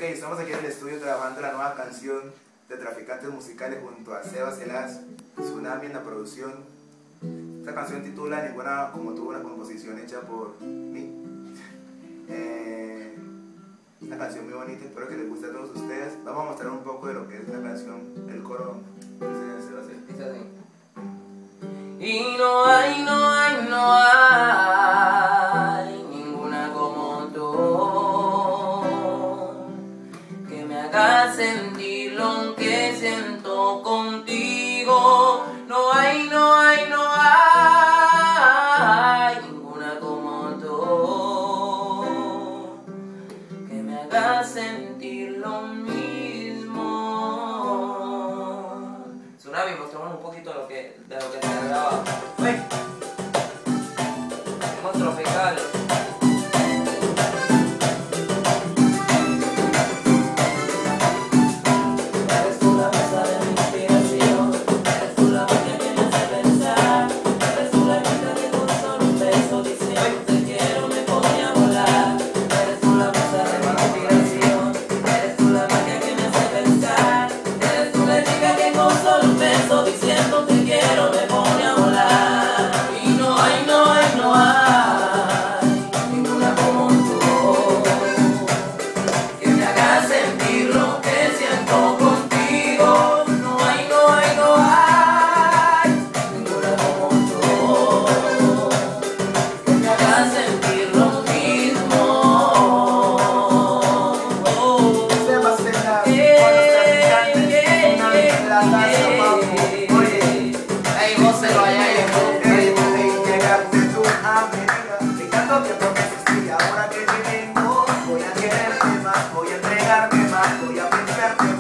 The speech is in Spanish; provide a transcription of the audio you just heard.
Ok, estamos aquí en el estudio trabajando la nueva canción de Traficantes Musicales junto a Sebas Elas, Tsunami en la producción. Esta canción titula Ninguna como tú, una composición hecha por mí. Una canción muy bonita, espero que les guste a todos ustedes. Vamos a mostrar un poco de lo que es la canción, el coro. Se va a hacer. Dice así. Y no hay ninguna como tú que me haga sentir lo que siento contigo. No hay ninguna como tú que me haga sentir lo mismo. Tsunami, mostramos un poquito de lo que se ha grabado. ¡Ven! Somos tropicales. Eres tú la mesa de mi inspiración, eres tú la magia que me hace pensar, eres tú la vida que con solo un beso diciendo te quiero me pone a volar. Eres tú la mesa de mi inspiración, eres tú la magia que me hace pensar, eres tú la chica que con solo un beso diciendo te quiero me pone a volar. Y no hay ninguna como tú que me haga sentir lo que siento contigo. No hay ninguna como tú que me haga sentir lo mismo. Sebas Elas, con los traficantes, Tsunami en la casa, papu. Oye, Ey, gócelo allá y llegaste tú a mi vida, de tanto tiempo que existí, ahora que te tengo, voy a quererte más, voy a entregarte más, voy a pensarte